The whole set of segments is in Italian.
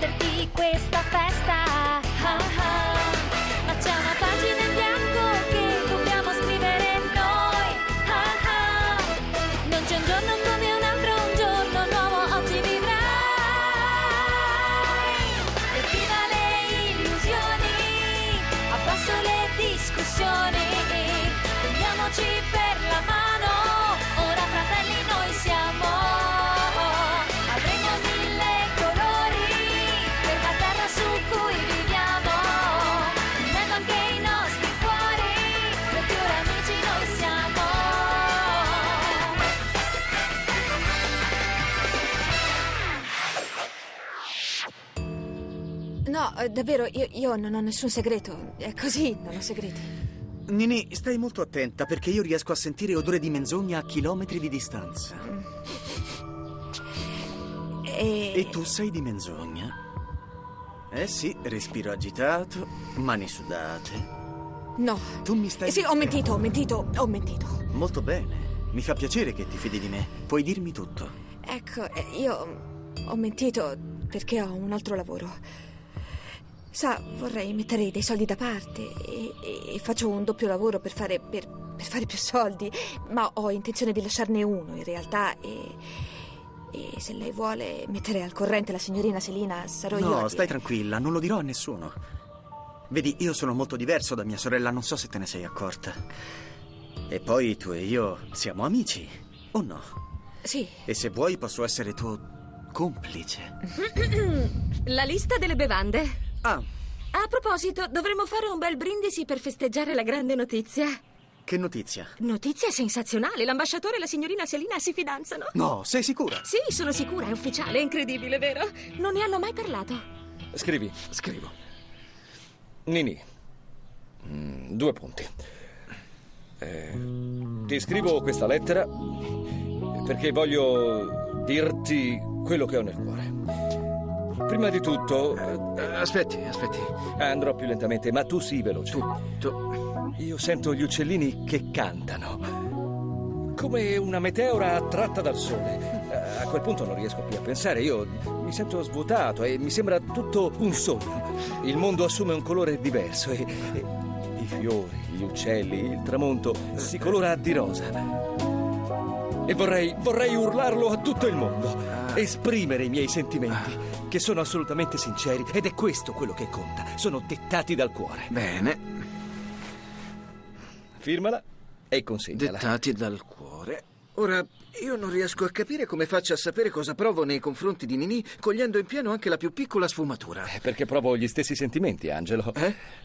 perderti questa festa. Ah, ah. Ma c'è una pagina in bianco che dobbiamo scrivere noi. Ah, ah. Non c'è un giorno come un altro, un giorno nuovo oggi vivrai. Evviva le illusioni, abbasso le discussioni, prendiamoci per la mano, ora fratelli noi siamo. Avremo 1000 colori per la terra su cui viviamo, unendo anche i nostri cuori, e più amici noi siamo. No, davvero, io non ho nessun segreto. È così, non ho segreti. Nini, stai molto attenta perché io riesco a sentire odore di menzogna a chilometri di distanza. E tu sei di menzogna? Eh sì, respiro agitato, mani sudate. No. Tu mi stai... Sì, ho mentito. Molto bene. Mi fa piacere che ti fidi di me. Puoi dirmi tutto. Ecco, io ho mentito perché ho un altro lavoro. Sa, vorrei mettere dei soldi da parte e faccio un doppio lavoro per fare più soldi, ma ho intenzione di lasciarne uno in realtà e se lei vuole mettere al corrente la signorina Selina sarò io. No, stai tranquilla, non lo dirò a nessuno. Vedi, io sono molto diverso da mia sorella, non so se te ne sei accorta. E poi tu e io siamo amici, o no? Sì. E se vuoi posso essere tuo complice. La lista delle bevande. Ah, A proposito, dovremmo fare un bel brindisi per festeggiare la grande notizia. che notizia? Notizia sensazionale, l'ambasciatore e la signorina Selina si fidanzano. No, sei sicura? Sì, sono sicura, è ufficiale, è incredibile, vero? Non ne hanno mai parlato. Scrivo. Nini, 2 punti. Ti scrivo questa lettera perché voglio dirti quello che ho nel cuore. Prima di tutto... Aspetti. Andrò più lentamente, ma tu sii veloce. Tu. Io sento gli uccellini che cantano, come una meteora attratta dal sole. A quel punto non riesco più a pensare. Io mi sento svuotato e mi sembra tutto un sogno. Il mondo assume un colore diverso e i fiori, gli uccelli, il tramonto si colora di rosa. E vorrei urlarlo a tutto il mondo, esprimere i miei sentimenti, che sono assolutamente sinceri, ed è questo quello che conta. Sono dettati dal cuore. Bene. Firmala e consegnala. Dettati dal cuore. Ora, io non riesco a capire come faccia a sapere cosa provo nei confronti di Nini, cogliendo in pieno anche la più piccola sfumatura. Perché provo gli stessi sentimenti, Angelo.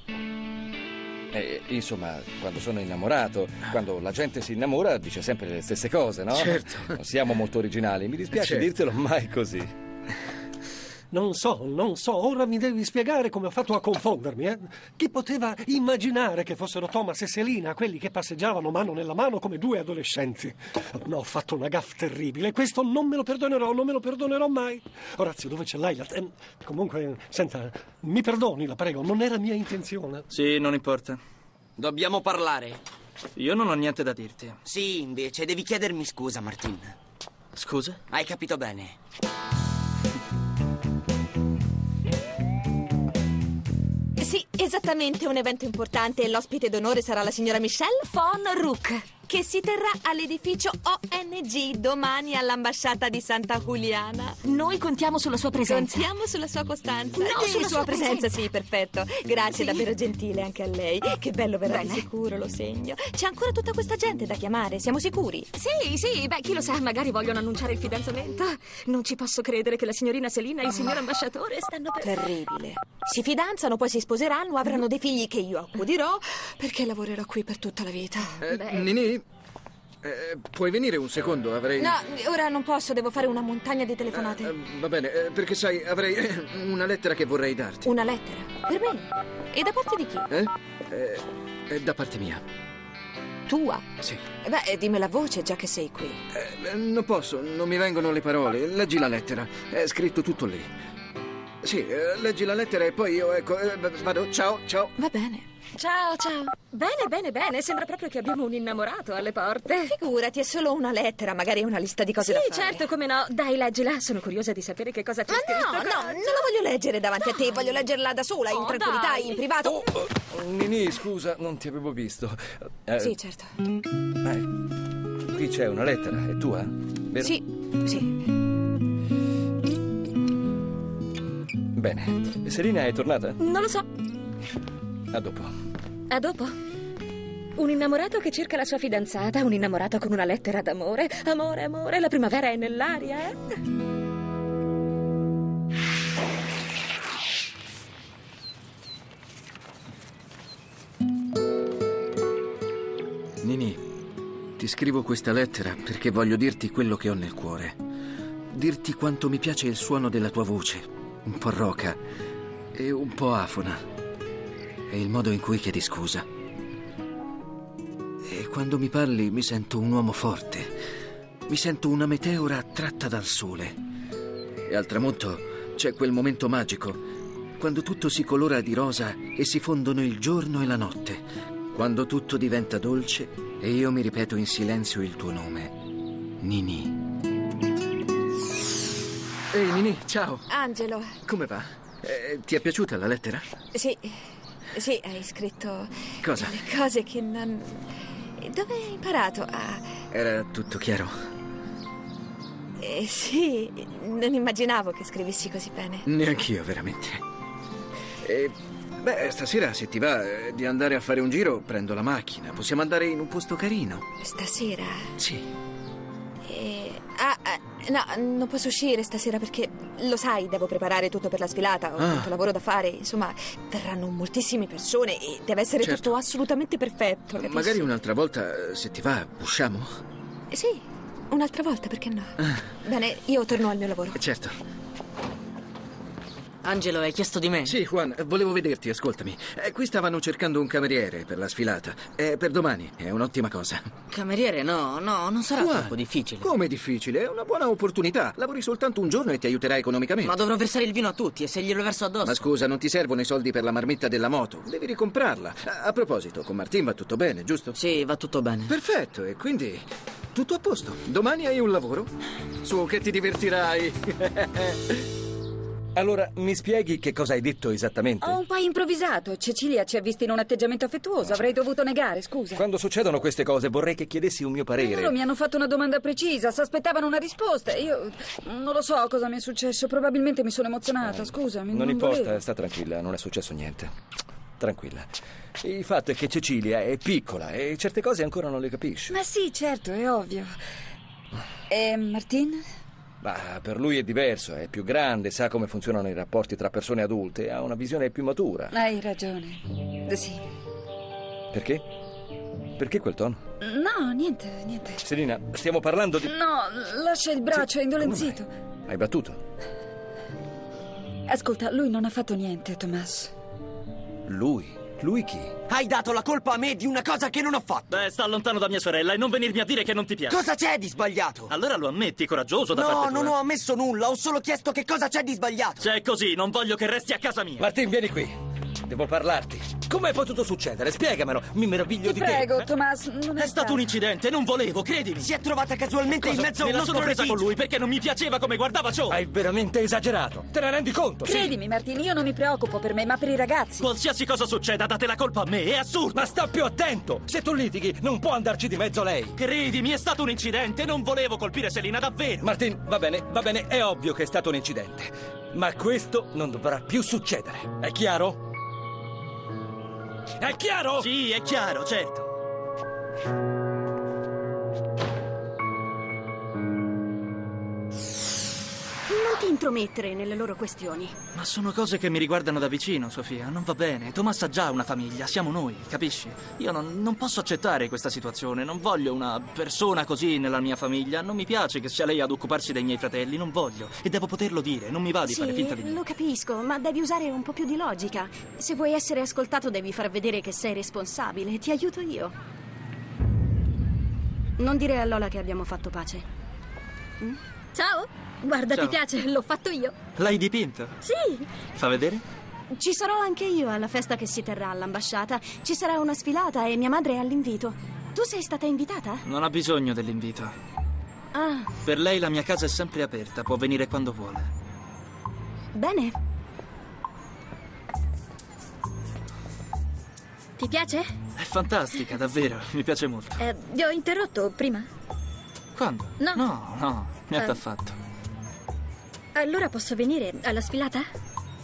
Insomma, quando sono innamorato, quando la gente si innamora, dice sempre le stesse cose, no? Certo. Non siamo molto originali, mi dispiace Certo. dirtelo, ma è così. Non so, ora mi devi spiegare come ho fatto a confondermi, eh? Chi poteva immaginare che fossero Thomas e Selina, quelli che passeggiavano mano nella mano come 2 adolescenti? No, ho fatto una gaffe terribile, questo non me lo perdonerò mai. Orazio, dove ce l'hai? Comunque, senta, mi perdoni, la prego, non era mia intenzione. Sì, non importa. Dobbiamo parlare. Io non ho niente da dirti. Sì, invece, devi chiedermi scusa, Martin. Scusa? Hai capito bene. Sì, esattamente, un evento importante e l'ospite d'onore sarà la signora Michelle von Rook, che si terrà all'edificio ONG domani all'ambasciata di Santa Juliana. Noi contiamo sulla sua presenza. Contiamo sulla sua costanza. No, sulla sua presenza. Sì, perfetto. Grazie, Sì. davvero gentile anche a lei. Che bello, verrà di Bene. sicuro, lo segno. C'è ancora tutta questa gente da chiamare, siamo sicuri? Sì, beh, chi lo sa, magari vogliono annunciare il fidanzamento. Non ci posso credere che la signorina Selina e il signor ambasciatore stanno per... Terribile. Si fidanzano, poi si sposeranno, avranno dei figli che io accudirò perché lavorerò qui per tutta la vita. Nini, puoi venire un secondo? Avrei... No, ora non posso, devo fare una montagna di telefonate. Va bene, perché sai, avrei una lettera che vorrei darti. Una lettera? Per me? E da parte di chi? Da parte mia. Tua? Sì. Beh, dimmi la voce già che sei qui. Non posso, non mi vengono le parole. Leggi la lettera, è scritto tutto lì. Sì, leggi la lettera e poi io, ecco, vado. Ciao, ciao. Va bene. Ciao, ciao. Bene. Sembra proprio che abbiamo un innamorato alle porte. Figurati, è solo una lettera, magari è una lista di cose da Sì, fare. certo, come no. Dai, leggila. Sono curiosa di sapere che cosa c'è Ma scritto. no, non la voglio leggere davanti a te, voglio leggerla da sola, in tranquillità, dai. in privato. Nini, scusa, non ti avevo visto. Sì, certo. Qui c'è una lettera, è tua? Vero? Sì. Bene. Selina è tornata? Non lo so. A dopo. A dopo. Un innamorato che cerca la sua fidanzata, un innamorato con una lettera d'amore. Amore, la primavera è nell'aria, Nini, ti scrivo questa lettera perché voglio dirti quello che ho nel cuore. Dirti quanto mi piace il suono della tua voce, un po' roca e un po' afona. E il modo in cui chiedi scusa. E quando mi parli mi sento un uomo forte. Mi sento una meteora attratta dal sole. E al tramonto c'è quel momento magico, quando tutto si colora di rosa e si fondono il giorno e la notte. Quando tutto diventa dolce e io mi ripeto in silenzio il tuo nome. Nini. Ehi, Nini, ciao. Angelo. Come va? Ti è piaciuta la lettera? Sì, hai scritto... Cosa? Le cose che non... Dove hai imparato a... Era tutto chiaro. Sì, non immaginavo che scrivessi così bene. Neanch'io, veramente. Stasera, se ti va di andare a fare un giro, prendo la macchina. Possiamo andare in un posto carino. Stasera? Sì. No, non posso uscire stasera perché, lo sai, devo preparare tutto per la sfilata. Ho tanto lavoro da fare. Insomma, verranno moltissime persone e deve essere tutto assolutamente perfetto, capisci? Magari un'altra volta, se ti va, usciamo? Sì, un'altra volta, perché no? Bene, io torno al mio lavoro. Certo. Angelo, hai chiesto di me? Sì, Juan, volevo vederti, ascoltami. Qui stavano cercando un cameriere per la sfilata. Per domani, è un'ottima cosa. Cameriere? No, non sarà Juan, troppo difficile. Come difficile? È una buona opportunità. Lavori soltanto un giorno e ti aiuterà economicamente. Ma dovrò versare il vino a tutti e se glielo verso addosso... Ma scusa, non ti servono i soldi per la marmitta della moto. Devi ricomprarla. A proposito, con Martin va tutto bene, giusto? Sì, va tutto bene. Perfetto, e quindi tutto a posto. Domani hai un lavoro? Su, che ti divertirai. Allora, mi spieghi che cosa hai detto esattamente? Ho un po' improvvisato. Cecilia ci ha visti in un atteggiamento affettuoso. Avrei dovuto negare, scusa. Quando succedono queste cose vorrei che chiedessi un mio parere. Loro mi hanno fatto una domanda precisa, si aspettavano una risposta. Io non lo so cosa mi è successo. Probabilmente mi sono emozionata, scusami. Non importa, volevo. sta tranquilla, non è successo niente. Tranquilla. Il fatto è che Cecilia è piccola e certe cose ancora non le capisce. Ma sì, certo, è ovvio. E Martin? Ma per lui è diverso, è più grande, sa come funzionano i rapporti tra persone adulte, ha una visione più matura. Hai ragione. Sì. Perché? Perché quel tono? No, niente. Selina, stiamo parlando di... No, lascia il braccio, è indolenzito. Hai battuto? Ascolta, lui non ha fatto niente, Tomas. Lui? Lui chi? Hai dato la colpa a me di una cosa che non ho fatto. Beh, sta lontano da mia sorella e non venirmi a dire che non ti piace. Cosa c'è di sbagliato? Allora lo ammetti, coraggioso da parte tua. No, non ho ammesso nulla, ho solo chiesto che cosa c'è di sbagliato. Se è così, non voglio che resti a casa mia. Martin, vieni qui. Devo parlarti. Come è potuto succedere? Spiegamelo. Mi meraviglio Ti di prego, te. Tomas, non È stato un incidente, non volevo, credimi. Si è trovata casualmente in mezzo a Me un la sono nostro presa con litigio. lui perché non mi piaceva come guardava ciò. Hai veramente esagerato. Te ne rendi conto? Credimi, Martin, io non mi preoccupo per me, ma per i ragazzi. Qualsiasi cosa succeda, date la colpa a me, è assurdo. Ma sta più attento. Se tu litighi, non può andarci di mezzo lei. Credimi, è stato un incidente, non volevo colpire Selina davvero. Martin, va bene, è ovvio che è stato un incidente. Ma questo non dovrà più succedere. È chiaro? È chiaro? Sì, è chiaro, certo. Non ti intromettere nelle loro questioni. Ma sono cose che mi riguardano da vicino, Sofia. Non va bene. Tomas ha già una famiglia, siamo noi, capisci? Io non posso accettare questa situazione. Non voglio una persona così nella mia famiglia. Non mi piace che sia lei ad occuparsi dei miei fratelli. Non voglio. E devo poterlo dire. Non mi va di fare finta di Sì, niente. lo capisco, ma devi usare un po' più di logica. Se vuoi essere ascoltato devi far vedere che sei responsabile. Ti aiuto io. Non dire a Lola che abbiamo fatto pace. Ciao. Guarda, Ciao. ti piace? L'ho fatto io. L'hai dipinto? Sì. Fa vedere? Ci sarò anche io alla festa che si terrà all'ambasciata. Ci sarà una sfilata e mia madre è all'invito. Tu sei stata invitata? Non ha bisogno dell'invito. Ah, Per lei la mia casa è sempre aperta, può venire quando vuole. bene. Ti piace? È fantastica, davvero, mi piace molto. Vi ho interrotto prima? Quando? No. No, niente affatto. Allora posso venire alla sfilata?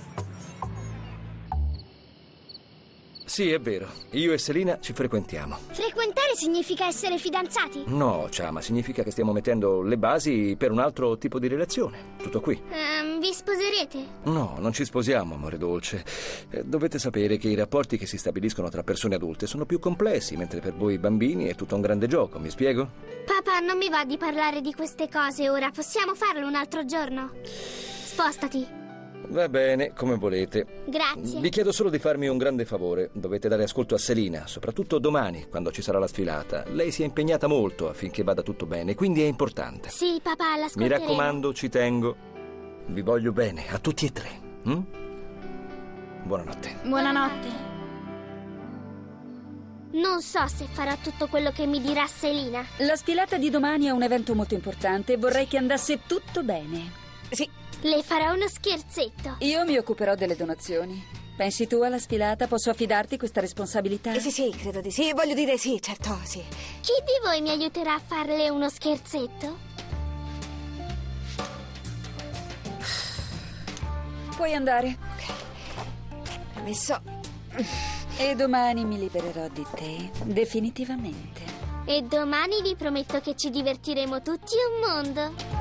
Sì, è vero. Io e Selina ci frequentiamo. Frequentare significa essere fidanzati? No, Chama, significa che stiamo mettendo le basi per un altro tipo di relazione. Tutto qui. Vi sposerete? No, non ci sposiamo, amore dolce. Dovete sapere che i rapporti che si stabiliscono tra persone adulte sono più complessi, mentre per voi bambini è tutto un grande gioco, mi spiego? Papà, non mi va di parlare di queste cose ora. Possiamo farlo un altro giorno? Spostati. Va bene, come volete. Grazie. Vi chiedo solo di farmi un grande favore. Dovete dare ascolto a Selina, soprattutto domani, quando ci sarà la sfilata. Lei si è impegnata molto affinché vada tutto bene, quindi è importante. Sì, papà, Mi l'ascolteremo. raccomando, ci tengo. Vi voglio bene, a tutti e tre. Buonanotte. Buonanotte. Non so se farò tutto quello che mi dirà Selina. La sfilata di domani è un evento molto importante e vorrei che andasse tutto bene. Sì. Le farò uno scherzetto. Io mi occuperò delle donazioni. Pensi tu alla sfilata? Posso affidarti questa responsabilità? Sì, credo di sì. Voglio dire sì, certo, sì. Chi di voi mi aiuterà a farle uno scherzetto? Puoi andare. Permesso. E domani mi libererò di te, definitivamente. E domani vi prometto che ci divertiremo tutti un mondo.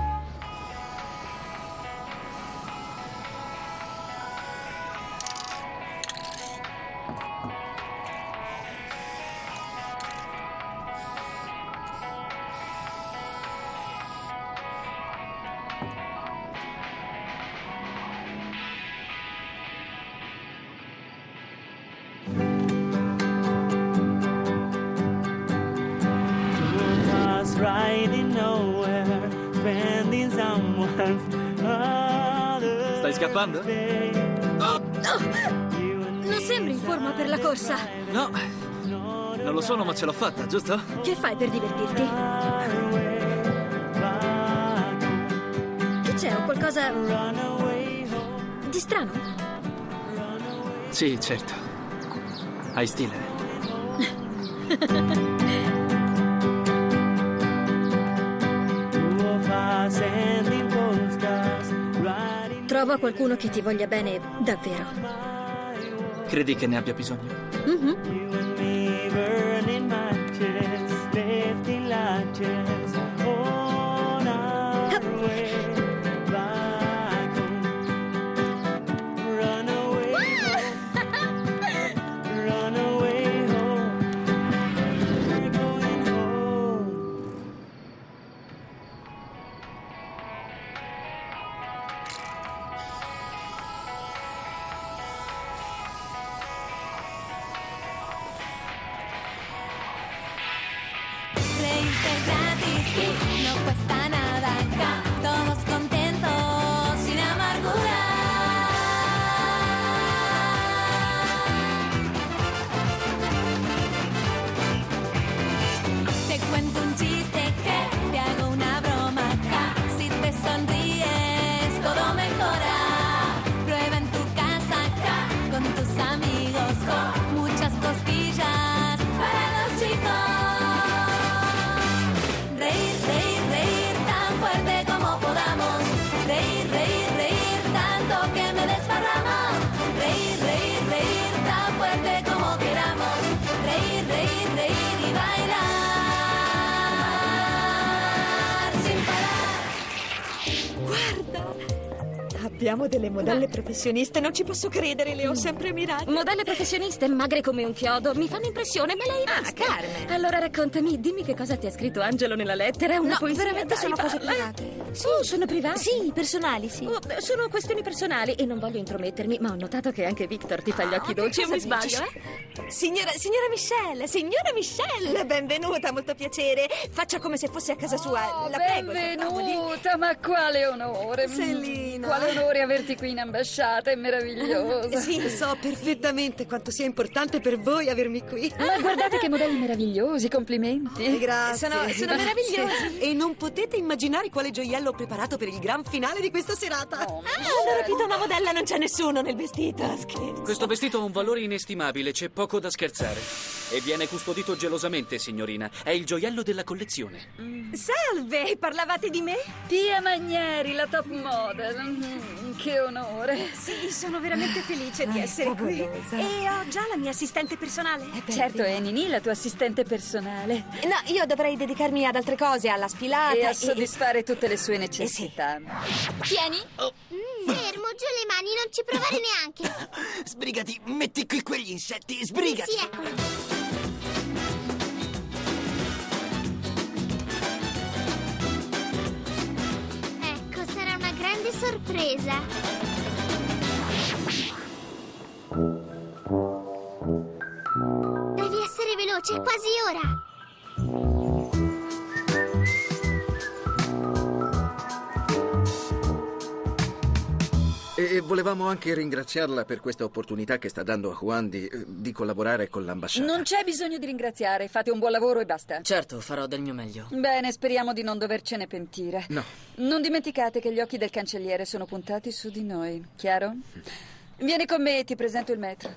Stai scappando? Non sembri in forma per la corsa. No, non lo sono, ma ce l'ho fatta, giusto? Che fai per divertirti? Che c'è? Ho qualcosa di strano? Sì, certo. Hai stile. Trova qualcuno che ti voglia bene davvero. Credi che ne abbia bisogno? No cuesta nada acá, todos contentos, sin amargura. Te cuento un chiste que te hago una broma acá. Si te sonríes, todo mejora. Prueba en tu casa acá, con tus amigos, con muchas cosquillas para los chicos. Reír, reír, reír tan fuerte como podamos. Reír, reír, reír tanto que me desparramo. Reír, reír, reír tan fuerte como queramos. Reír, reír, reír y bailar sin parar. Guarda! Abbiamo delle modelle professioniste, non ci posso credere, le ho sempre ammirate. Modelle professioniste, magre come un chiodo, mi fanno impressione, me l'hai vista? Carmen. Allora raccontami, dimmi che cosa ti ha scritto Angelo nella lettera, una No, poesia. veramente dai, sono cose parla. private. Sì, sono private? Sì, personali, sì. Sono questioni personali e non voglio intromettermi, ma ho notato che anche Victor ti fa gli occhi dolci, o mi sbaglio, Signora Michelle, benvenuta, molto piacere. Faccia come se fosse a casa sua. La prego, si accomodi. Benvenuta, ma quale onore. Selina. Quale onore averti qui in ambasciata, è meraviglioso. Sì, so perfettamente quanto sia importante per voi avermi qui. Ma guardate che modelli meravigliosi, complimenti. Grazie. Sono meravigliosi. E non potete immaginare quale gioiello ho preparato per il gran finale di questa serata. Hanno rapito una modella, non c'è nessuno nel vestito. Scherzo. Questo vestito ha un valore inestimabile, c'è poco da scherzare. E viene custodito gelosamente, signorina. È il gioiello della collezione. Salve, parlavate di me? Pia Manieri, la top model. Che onore. Sì, sono veramente felice di essere qui. E ho già la mia assistente personale. Certo, è Nini, la tua assistente personale. No, io dovrei dedicarmi ad altre cose, alla sfilata E a soddisfare tutte le sue necessità. Tieni. Fermo, giù le mani, non ci provare neanche. Sbrigati, metti qui quegli insetti, sbrigati. Sì, eccolo. Ecco, sarà una grande sorpresa. Devi essere veloce, è quasi ora. E volevamo anche ringraziarla per questa opportunità che sta dando a Juan di collaborare con l'ambasciata. Non c'è bisogno di ringraziare, fate un buon lavoro e basta. Certo, farò del mio meglio. Bene, speriamo di non dovercene pentire. No. Non dimenticate che gli occhi del cancelliere sono puntati su di noi, chiaro? Vieni con me e ti presento il maître.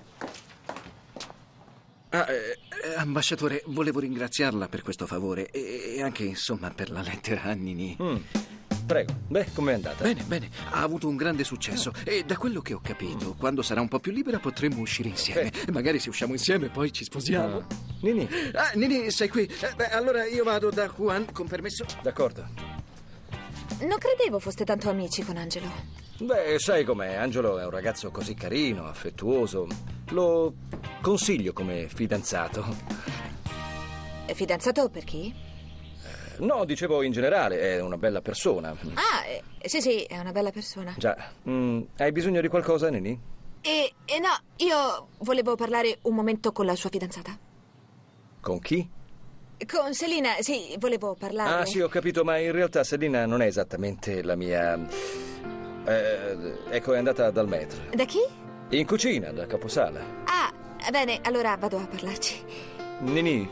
Ambasciatore, volevo ringraziarla per questo favore e anche, insomma, per la lettera a Nini. Prego. Beh, com'è andata? Bene. Ha avuto un grande successo. E da quello che ho capito, quando sarà un po' più libera potremmo uscire insieme. Magari se usciamo insieme poi ci sposiamo. Nini. Nini, sei qui. Allora io vado da Juan, con permesso. D'accordo. Non credevo foste tanto amici con Angelo. Beh, sai com'è. Angelo è un ragazzo così carino, affettuoso. Lo consiglio come fidanzato. Fidanzato per chi? No, dicevo in generale, è una bella persona. Sì, è una bella persona. Già. Hai bisogno di qualcosa, Nini? No, io volevo parlare un momento con la sua fidanzata. Con chi? Con Selina, sì, volevo parlare. Ah, sì, ho capito, ma in realtà Selina non è esattamente la mia... ecco, è andata dal maître. Da chi? In cucina, da caposala. Bene, allora vado a parlarci. Nini,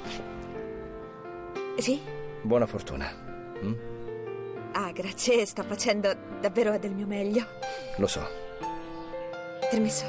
Sì? buona fortuna. Grazie, sto facendo davvero del mio meglio. Lo so. Permesso.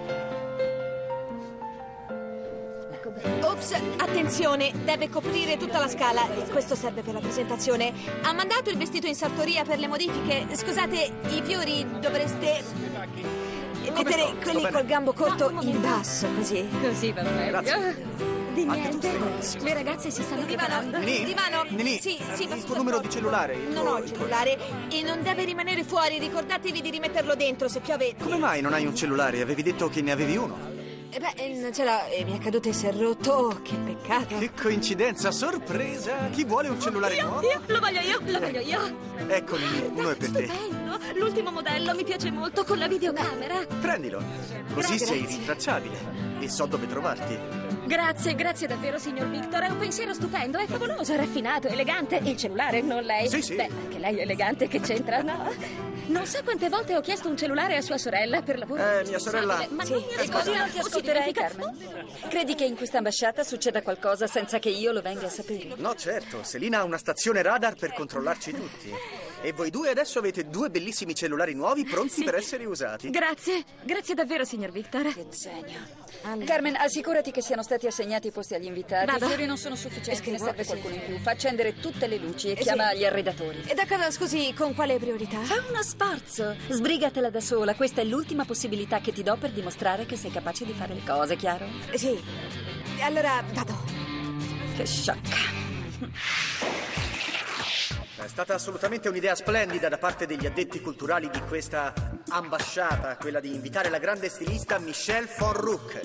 Ops, attenzione, deve coprire tutta la scala. Questo serve per la presentazione. Ha mandato il vestito in sartoria per le modifiche. Scusate, i fiori dovreste mettere quelli col gambo corto in basso, così. Così va bene. Grazie. Di niente. Le ragazze si stanno preparando. Nini, Sì, il tuo numero di cellulare. Non ho il cellulare e non deve rimanere fuori. Ricordatevi di rimetterlo dentro se piove. Come mai non hai un cellulare? Avevi detto che ne avevi uno. Non ce l'ho e mi è caduto e si è rotto. Oh, che peccato. Che coincidenza, sorpresa! Chi vuole un cellulare nuovo? Lo voglio io. Ecco, Nini, uno è per te. Stupendo. L'ultimo modello mi piace molto con la videocamera. Prendilo. Così Grazie. sei rintracciabile e so dove trovarti. Grazie davvero, signor Victor. È un pensiero stupendo, è favoloso, raffinato, elegante. Il cellulare, non lei. Sì. Beh, anche lei è elegante, che c'entra, no? Non sa quante volte ho chiesto un cellulare a sua sorella per lavoro. Mia sorella. Ma Sì, non mi e risponde. così non ti ascolterei, Carmen. Credi che in questa ambasciata succeda qualcosa senza che io lo venga a sapere? No, certo. Selina ha una stazione radar per controllarci tutti. E voi due adesso avete 2 bellissimi cellulari nuovi pronti per essere usati. Grazie davvero, signor Victor. Che genio. Carmen, assicurati che siano stati assegnati i posti agli invitati. Vado. I fiori non sono sufficienti, ne serve qualcuno in più. Fa accendere tutte le luci e Sì. chiama gli arredatori. D'accordo, scusi, con quale priorità? Fa uno sforzo. Sbrigatela da sola. Questa è l'ultima possibilità che ti do per dimostrare che sei capace di fare le cose, chiaro? Sì. Allora, vado. Che sciocca. È stata assolutamente un'idea splendida da parte degli addetti culturali di questa ambasciata, quella di invitare la grande stilista Michelle von Ruck.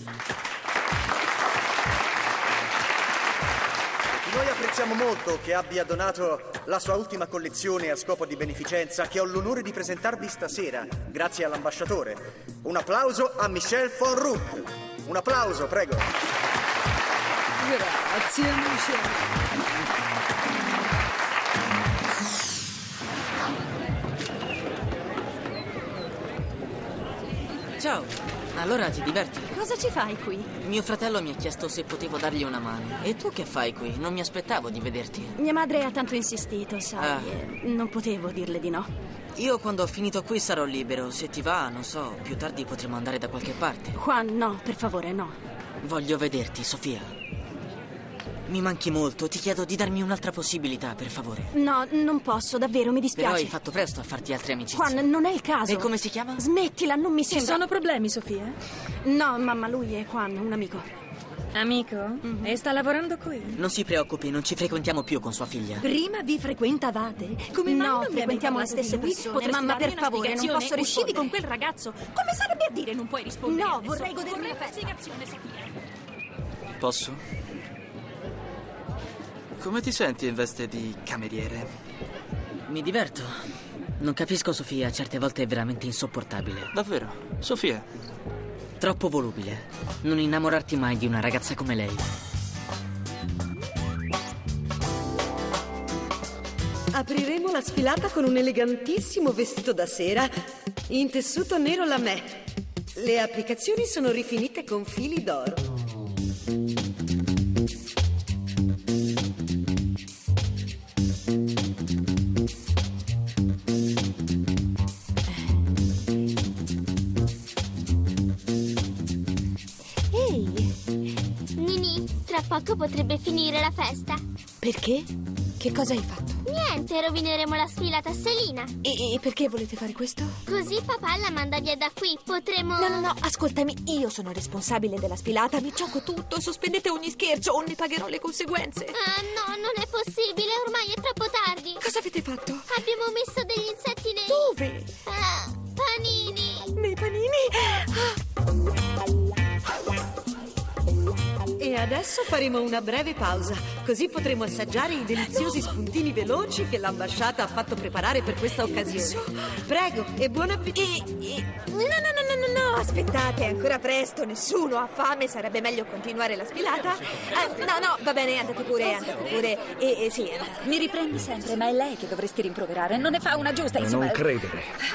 Noi apprezziamo molto che abbia donato la sua ultima collezione a scopo di beneficenza che ho l'onore di presentarvi stasera, grazie all'ambasciatore. Un applauso a Michelle von Ruck. Un applauso, prego. Grazie, Michelle. Ciao, allora ti diverti? Cosa ci fai qui? Mio fratello mi ha chiesto se potevo dargli una mano. E tu che fai qui? Non mi aspettavo di vederti. Mia madre ha tanto insistito, sai, e non potevo dirle di no. Io quando ho finito qui sarò libero. Se ti va, non so, più tardi potremo andare da qualche parte. Juan, no, per favore, no. Voglio vederti, Sofia. Mi manchi molto, ti chiedo di darmi un'altra possibilità, per favore. No, non posso, davvero, mi dispiace. Però hai fatto presto a farti altre amicizie. Juan, non è il caso. E come si chiama? Smettila, non mi sembra. Ci sono problemi, Sofia? No, mamma, lui è Juan, un amico. Amico? Mm-hmm. E sta lavorando qui? Non si preoccupi, non ci frequentiamo più con sua figlia. Prima vi frequentavate? Come mai No, non mi frequentiamo le avete stesse parlato di lui? persone. Mamma, per favore, non posso rispondere. Uscivi con quel ragazzo? Come sarebbe a dire non puoi rispondere? No, adesso? vorrei godermi Vorrei la festa. una spiegazione, Sofia. Posso? Come ti senti in veste di cameriere? Mi diverto. Non capisco Sofia, certe volte è veramente insopportabile. Davvero? Sofia? Troppo volubile. Non innamorarti mai di una ragazza come lei. Apriremo la sfilata con un elegantissimo vestito da sera in tessuto nero lamè. Le applicazioni sono rifinite con fili d'oro. Poco potrebbe finire la festa. Perché? Che cosa hai fatto? Niente, rovineremo la sfilata a Selina. E perché volete fare questo? Così papà la manda via da qui. Potremo... No, ascoltami, io sono responsabile della sfilata, mi gioco tutto, sospendete ogni scherzo o ne pagherò le conseguenze. Ah, no, non è possibile, ormai è troppo tardi. Cosa avete fatto? Abbiamo messo degli insetti nei... Dove? Panini. Nei panini? E adesso faremo una breve pausa, così potremo assaggiare i deliziosi spuntini veloci che l'ambasciata ha fatto preparare per questa occasione. Prego, e buon appetito. No, aspettate, è ancora presto, nessuno ha fame, sarebbe meglio continuare la sfilata. No, va bene, andate pure. Sì, mi riprendi sempre, ma è lei che dovresti rimproverare, non ne fa una giusta, insomma. Non credere.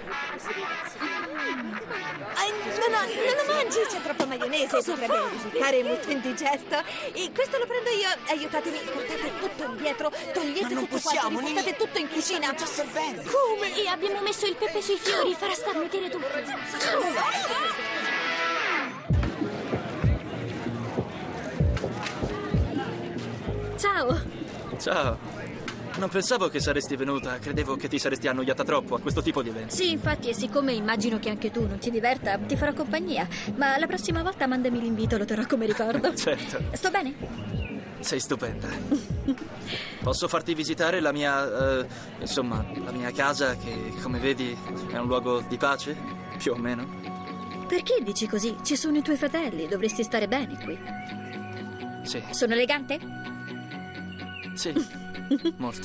Non lo mangi, c'è troppa maionese, potrebbe risultare molto indigesto. E questo lo prendo io, aiutatemi, portate tutto indietro, togliete tutto quanto, portate tutto in cucina. Sta già servendo. Come? E abbiamo messo il pepe sui fiori, farà starnutire tutto. Ciao. Non pensavo che saresti venuta, credevo che ti saresti annoiata troppo a questo tipo di eventi. Sì, infatti, e siccome immagino che anche tu non ti diverta, ti farò compagnia. Ma la prossima volta mandami l'invito, lo terrò come ricordo. Certo. Sto bene? Sei stupenda. Posso farti visitare la mia... la mia casa, che come vedi è un luogo di pace, più o meno. Perché dici così? Ci sono i tuoi fratelli, dovresti stare bene qui. Sì. Sono elegante? Sì. Molto.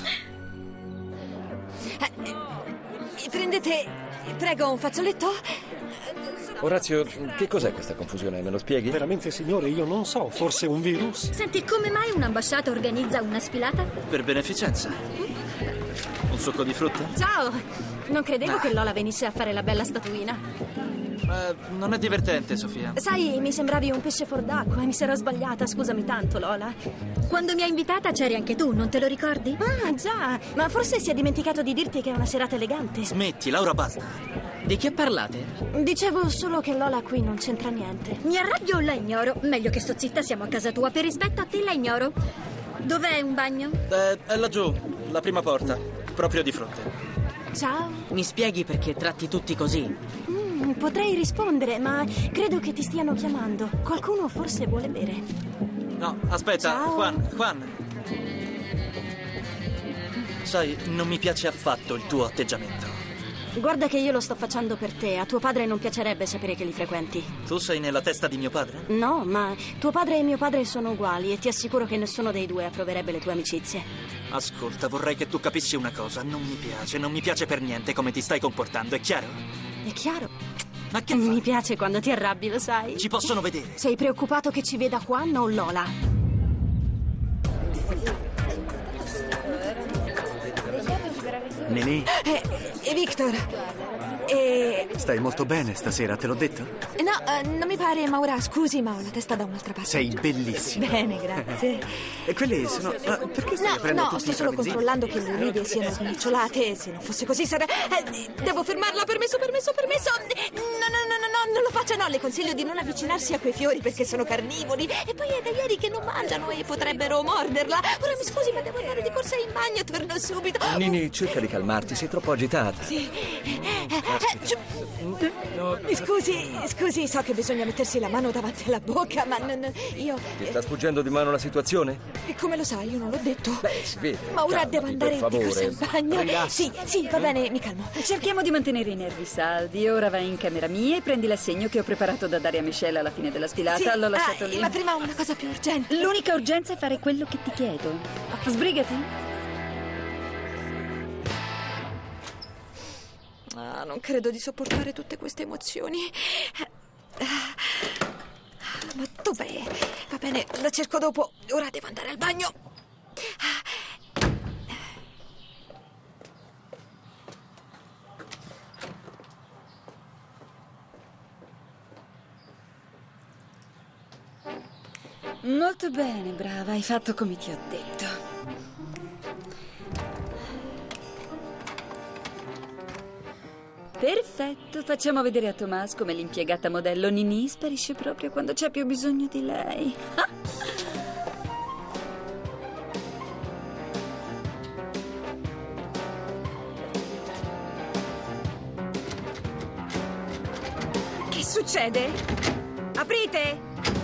Prendete, prego, un fazzoletto? Orazio, che cos'è questa confusione? Me lo spieghi? Veramente, signore, io non so, forse un virus? Senti, come mai un'ambasciata organizza una sfilata? Per beneficenza. Un succo di frutta? Ciao! Non credevo che Lola venisse a fare la bella statuina. Non è divertente, Sofia. Sai, mi sembravi un pesce fuor d'acqua e mi sarò sbagliata, scusami tanto, Lola. Quando mi ha invitata c'eri anche tu, non te lo ricordi? Ah, già, ma forse si è dimenticato di dirti che è una serata elegante. Smetti, Laura, basta. Di che parlate? Dicevo solo che Lola qui non c'entra niente. Mi arrabbio o la ignoro? Meglio che sto zitta, siamo a casa tua. Per rispetto a te la ignoro. Dov'è un bagno? È laggiù, la prima porta, proprio di fronte. Ciao. Mi spieghi perché tratti tutti così? Potrei rispondere, ma credo che ti stiano chiamando. Qualcuno forse vuole bere. No, aspetta, Ciao. Juan. Sai, non mi piace affatto il tuo atteggiamento. Guarda che io lo sto facendo per te. A tuo padre non piacerebbe sapere che li frequenti. Tu sei nella testa di mio padre? No, ma tuo padre e mio padre sono uguali e ti assicuro che nessuno dei due approverebbe le tue amicizie. Ascolta, vorrei che tu capissi una cosa. Non mi piace per niente come ti stai comportando, è chiaro? È chiaro. Ma che Mi piace quando ti arrabbi, lo sai? Ci possono vedere. Sei preoccupato che ci veda Juan o Lola? Nini, Victor. stai molto bene stasera, te l'ho detto? No, non mi pare, Maura. Scusi, ma ho la testa da un'altra parte. Sei bellissima. Bene, grazie. E quelli sono... perché stai aprendo No, tutti sto i solo tramezzini? controllando che le olivie siano sminiciolate. Se non fosse così sarebbe... devo fermarla, permesso. No, non lo faccia, no. Le consiglio di non avvicinarsi a quei fiori perché sono carnivori. E poi è da ieri che non mangiano e potrebbero morderla. Ora mi scusi, ma devo andare di corsa in bagno, torno subito. Nini, cerca di calmarti, sei troppo agitata. Sì. Mi scusi, so che bisogna mettersi la mano davanti alla bocca, ma io... Ti sta sfuggendo di mano la situazione? E come lo sai? Io non l'ho detto. Beh, si vede. Ma ora Calmati, devo andare per di corsa favore. in bagno. Rilassi. Sì, va bene, mi calmo. Cerchiamo di mantenere i nervi saldi. Ora vai in camera mia e prendi l'assegno che ho preparato da dare a Michelle alla fine della sfilata. Sì, L'ho lasciato lì. ma prima una cosa più urgente. L'unica urgenza è fare quello che ti chiedo. Sbrigati. Non credo di sopportare tutte queste emozioni. Ma dov'è? Va bene, la cerco dopo. Ora devo andare al bagno. Molto bene, brava. Hai fatto come ti ho detto. Perfetto, facciamo vedere a Tomas come l'impiegata modello Nini sparisce proprio quando c'è più bisogno di lei. Che succede? Aprite!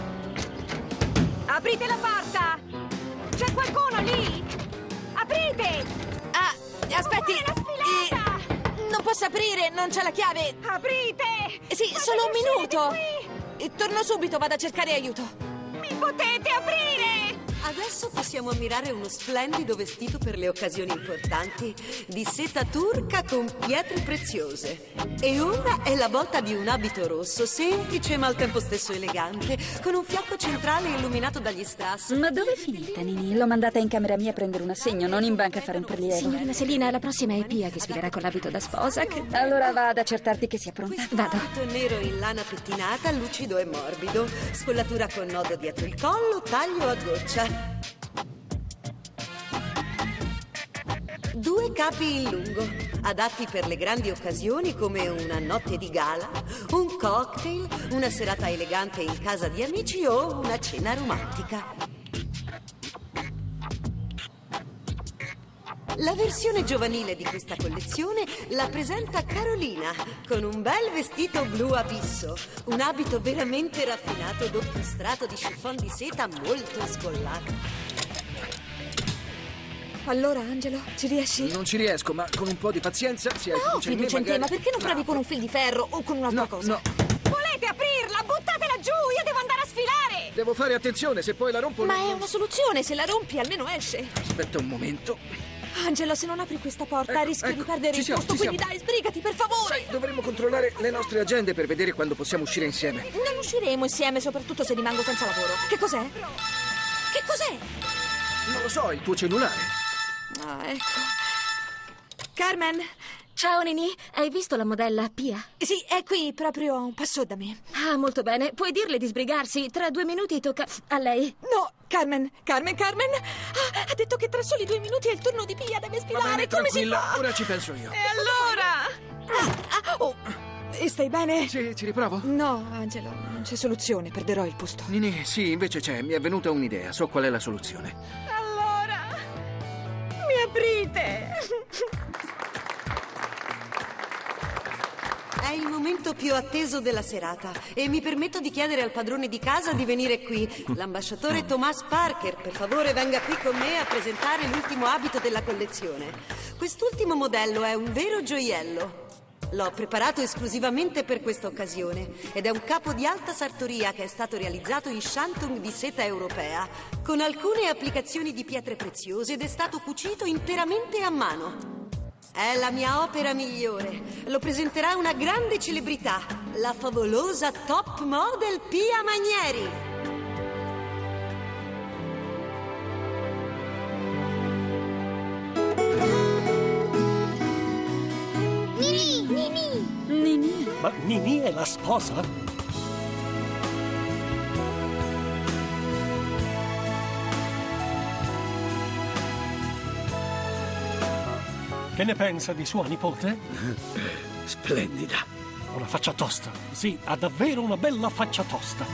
Aprite la porta! C'è qualcuno lì? Aprite! Aspetti! Non posso aprire, non c'è la chiave. Aprite! Sì, Ma solo un che minuto. succede qui? Torno subito, vado a cercare aiuto. Mi potete aprire? Adesso possiamo ammirare uno splendido vestito per le occasioni importanti di seta turca con pietre preziose. E ora è la volta di un abito rosso, semplice ma al tempo stesso elegante, con un fianco centrale illuminato dagli strass. Ma dove è finita, Nini? L'ho mandata in camera mia a prendere un assegno, non in banca a fare un prelievo. Signorina Selina, la prossima è Pia che sfilerà con l'abito da sposa. Allora va ad accertarti che sia pronta. Vado. Abito nero in lana pettinata, lucido e morbido, scollatura con nodo dietro il collo, taglio a goccia. 2 capi in lungo, adatti per le grandi occasioni come una notte di gala, un cocktail, una serata elegante in casa di amici o una cena romantica. La versione giovanile di questa collezione la presenta Carolina con un bel vestito blu abisso, un abito veramente raffinato doppio strato di chiffon di seta molto scollato. Allora, Angelo, ci riesci? Non ci riesco, ma con un po' di pazienza si ha Ho fiducia in te, ma perché non provi con un fil di ferro o con un'altra cosa? No, Volete aprirla? Buttatela giù, io devo andare a sfilare! devo fare attenzione, se poi la rompo... Ma è una soluzione, se la rompi almeno esce. Aspetta un momento. Angelo, se non apri questa porta rischio di perdere il posto, quindi dai, sbrigati, per favore! Sai, dovremmo controllare le nostre agende per vedere quando possiamo uscire insieme. Non usciremo insieme, soprattutto se rimango senza lavoro. Che cos'è? Che cos'è? Non lo so, il tuo cellulare. Ah, ecco. Carmen? Ciao, Nini. Hai visto la modella Pia? Sì, è qui, proprio a un passo da me. Ah, molto bene. Puoi dirle di sbrigarsi. Tra 2 minuti tocca a lei. No, Carmen. Ha detto che tra soli 2 minuti è il turno di Pia, deve sfilare. Va bene, come si tranquilla, fa? ora ci penso io. E allora? E stai bene? Sì, ci riprovo? No, Angelo, non c'è soluzione, perderò il posto. Nini, sì, invece c'è, mi è venuta un'idea, so qual è la soluzione. Allora, mi aprite? È il momento più atteso della serata e mi permetto di chiedere al padrone di casa di venire qui, l'ambasciatore Thomas Parker. Per favore venga qui con me a presentare l'ultimo abito della collezione. Quest'ultimo modello è un vero gioiello. L'ho preparato esclusivamente per questa occasione ed è un capo di alta sartoria che è stato realizzato in shantung di seta europea con alcune applicazioni di pietre preziose ed è stato cucito interamente a mano. È la mia opera migliore. Lo presenterà una grande celebrità, la favolosa top model Pia Manieri. Nini? Ma Nini è la sposa? Che ne pensa di sua nipote? Splendida. Una faccia tosta. Sì, ha davvero una bella faccia tosta.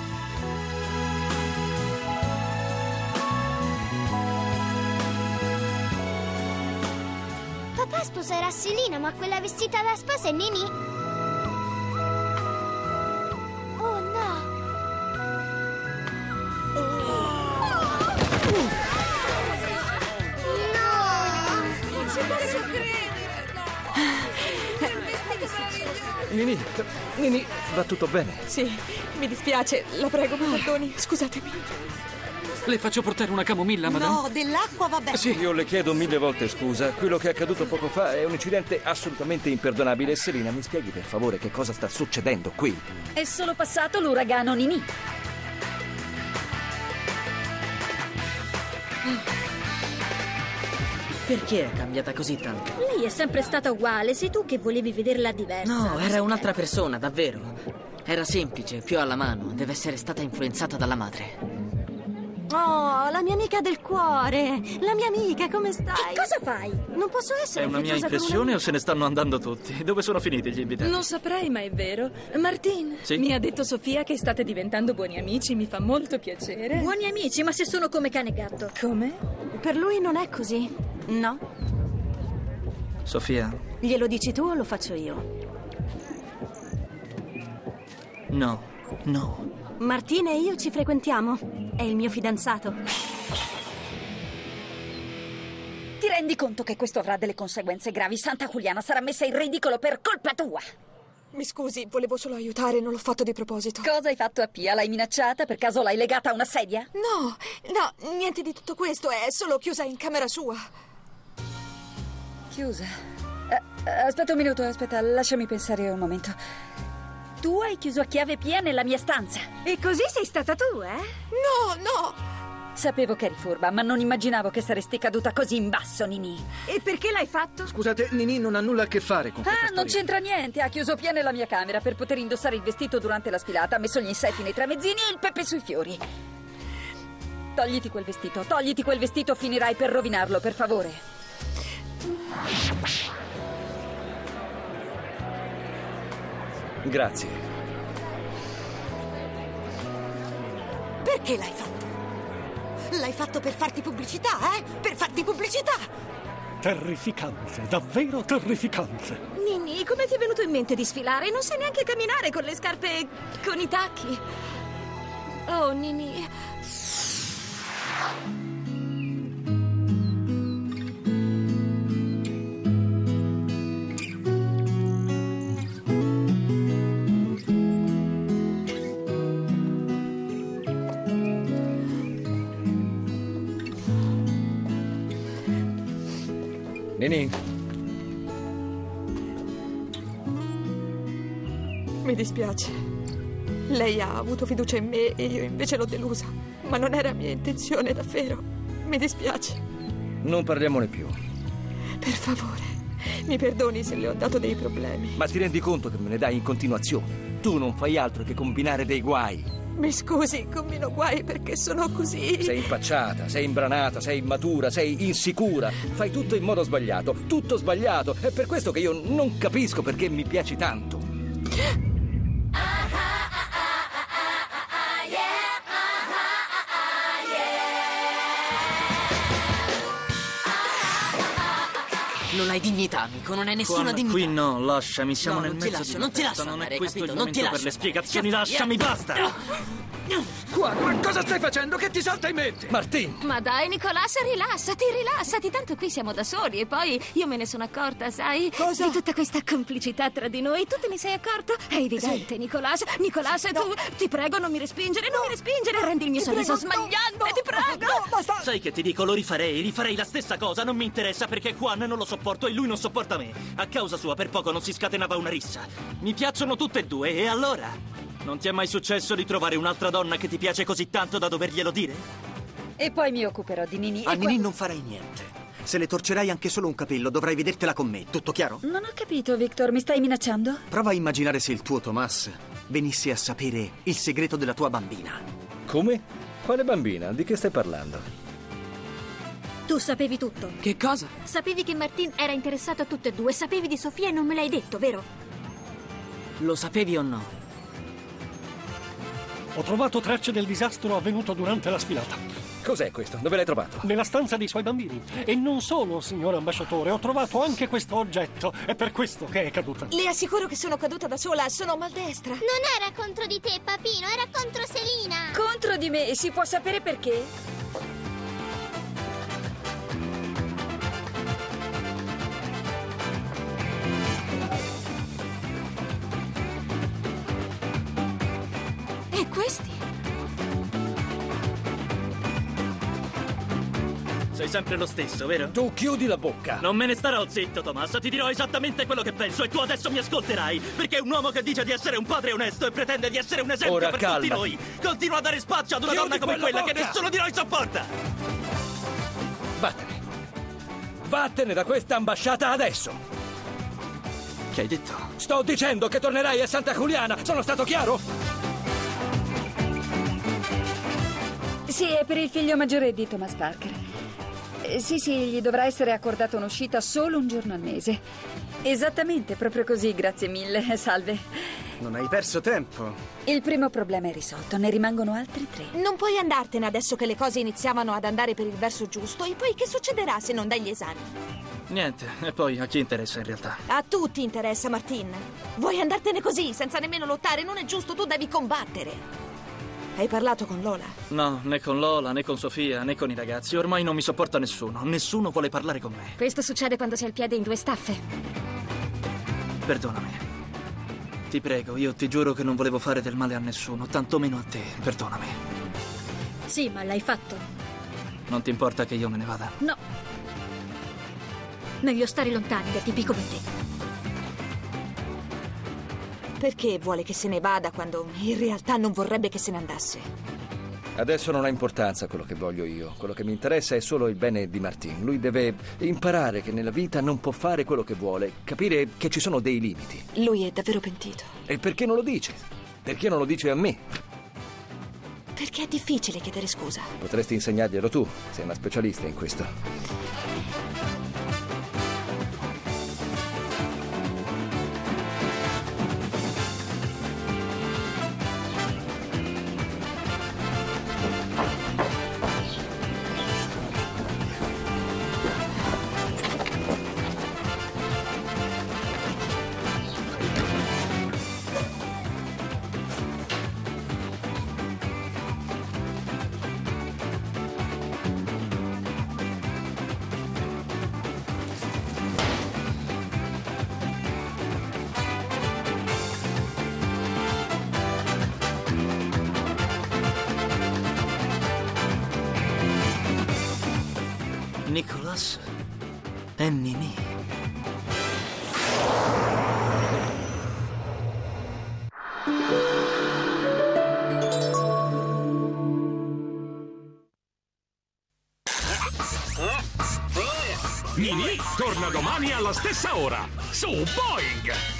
Papà sposerà Selina, ma quella vestita da sposa è Nini? Oh no! Non ci posso credere! Nini, va tutto bene? Sì, mi dispiace, la prego, mi perdoni, scusatemi. Le faccio portare una camomilla, madame? No, dell'acqua va bene. Sì, io le chiedo 1000 volte scusa. Quello che è accaduto poco fa è un incidente assolutamente imperdonabile. Selina, mi spieghi per favore che cosa sta succedendo qui? È solo passato l'uragano Nini. Perché è cambiata così tanto? Lei è sempre stata uguale, sei tu che volevi vederla diversa. No, era un'altra persona, davvero. Era semplice, più alla mano. Deve essere stata influenzata dalla madre. Oh, la mia amica del cuore. La mia amica, come stai? Che cosa fai? Non posso essere È una mia affettuosa con impressione o se ne stanno andando tutti? Dove sono finiti gli invitati? Non saprei, ma è vero. Martin, Sì? mi ha detto Sofia che state diventando buoni amici, mi fa molto piacere. Buoni amici, ma se sono come cane e gatto. Come? Per lui non è così, no? Sofia, Glielo dici tu o lo faccio io? no, no. Martina e io ci frequentiamo. È il mio fidanzato. Ti rendi conto che questo avrà delle conseguenze gravi? Santa Juliana sarà messa in ridicolo per colpa tua. Mi scusi, volevo solo aiutare, non l'ho fatto di proposito. Cosa hai fatto a Pia? L'hai minacciata? Per caso l'hai legata a una sedia? No, niente di tutto questo, è solo chiusa in camera sua. Chiusa? Aspetta un minuto, lasciami pensare un momento. Tu hai chiuso a chiave Pia nella mia stanza. E così sei stata tu, eh? No! Sapevo che eri furba, ma non immaginavo che saresti caduta così in basso, Nini. E perché l'hai fatto? Scusate, Nini non ha nulla a che fare con questa Non storia. c'entra niente. Ha chiuso Pia nella mia camera per poter indossare il vestito durante la sfilata. Ha messo gli insetti nei tramezzini e il pepe sui fiori. Togliti quel vestito, finirai per rovinarlo, per favore. Grazie. Perché l'hai fatto? L'hai fatto per farti pubblicità, eh? Per farti pubblicità! Terrificante, davvero terrificante. Nini, come ti è venuto in mente di sfilare? Non sai neanche camminare con le scarpe con i tacchi. Oh, Nini. Nini? Mi dispiace. Lei ha avuto fiducia in me e io invece l'ho delusa. Ma non era mia intenzione, davvero. Mi dispiace. Non parliamone più. Per favore, mi perdoni se le ho dato dei problemi. Ma ti rendi conto che me ne dai in continuazione? Tu non fai altro che combinare dei guai. Mi scusi, combino guai perché sono così. Sei impacciata, sei imbranata, sei immatura, sei insicura. Fai tutto in modo sbagliato, tutto sbagliato. È per questo che io non capisco perché mi piaci tanto. Non hai dignità, amico, non hai nessuna dignità. Qui no, lasciami, siamo No, nel non ti mezzo lascio, di non ti una festa, lascio non è andare, questo capito? il Non ti momento per lascio. le spiegazioni, lasciami, basta! Ma cosa stai facendo? Che ti salta in mente? Martin! Ma dai, Nicolas, rilassati, tanto qui siamo da soli. E poi io me ne sono accorta, sai? Cosa? Di tutta questa complicità tra di noi. Tu te ne sei accorto? È evidente, sì. Nicolas, tu, ti prego, non mi respingere, rendi il mio sorriso smagliante, ti prego! No, basta! Sai che ti dico, lo rifarei la stessa cosa, non mi interessa perché Juan non lo sopporto e lui non sopporta me. A causa sua per poco non si scatenava una rissa. Mi piacciono tutte e due, e allora? Non ti è mai successo di trovare un'altra donna che ti piace così tanto da doverglielo dire? E poi mi occuperò di Nini. A Nini non farai niente. Se le torcerai anche solo un capello, dovrai vedertela con me. Tutto chiaro? Non ho capito, Victor, mi stai minacciando? Prova a immaginare se il tuo Thomas venisse a sapere il segreto della tua bambina. Come? Quale bambina? Di che stai parlando? Tu sapevi tutto. Che cosa? Sapevi che Martin era interessato a tutte e due. Sapevi di Sofia e non me l'hai detto, vero? Lo sapevi o no? Ho trovato tracce del disastro avvenuto durante la sfilata. Cos'è questo? Dove l'hai trovato? Nella stanza dei suoi bambini. E non solo, signor ambasciatore, ho trovato anche questo oggetto. È per questo che è caduta. Le assicuro che sono caduta da sola, sono maldestra. Non era contro di te, papino, era contro Selina. Contro di me? Si può sapere perché? E questi? Sei sempre lo stesso, vero? Tu chiudi la bocca. Non me ne starò zitto, Thomas. Ti dirò esattamente quello che penso e tu adesso mi ascolterai. Perché un uomo che dice di essere un padre onesto e pretende di essere un esempio Ora, per calmati. tutti noi continua a dare spazio ad una Chiudi donna come quella quella che bocca. nessuno di noi sopporta. Vattene. Vattene da questa ambasciata adesso. Che hai detto? Sto dicendo che tornerai a Santa Juliana. Sono stato chiaro? Sì, è per il figlio maggiore di Thomas Parker. Sì, gli dovrà essere accordata un'uscita solo un giorno al mese. Esattamente, proprio così, grazie mille. Salve. Non hai perso tempo. Il primo problema è risolto, ne rimangono altri 3. Non puoi andartene adesso che le cose iniziavano ad andare per il verso giusto. E poi che succederà se non dai gli esami? Niente, e poi a chi interessa in realtà? A tutti interessa, Martin. Vuoi andartene così, senza nemmeno lottare? Non è giusto, tu devi combattere. Hai parlato con Lola? No, né con Lola, né con Sofia, né con i ragazzi. Ormai non mi sopporta nessuno. Nessuno vuole parlare con me. Questo succede quando si ha il piede in 2 staffe. Perdonami. Ti prego, io ti giuro che non volevo fare del male a nessuno, tantomeno a te. Perdonami. Sì, ma l'hai fatto. Non ti importa che io me ne vada? No. Meglio stare lontani da tipi come te. Perché vuole che se ne vada quando in realtà non vorrebbe che se ne andasse? Adesso non ha importanza quello che voglio io. Quello che mi interessa è solo il bene di Martin. Lui deve imparare che nella vita non può fare quello che vuole, capire che ci sono dei limiti. Lui è davvero pentito. E perché non lo dice? Perché non lo dice a me? Perché è difficile chiedere scusa. Potresti insegnarglielo tu, sei una specialista in questo. Nicolas e Nini. Nini torna domani alla stessa ora su Boing!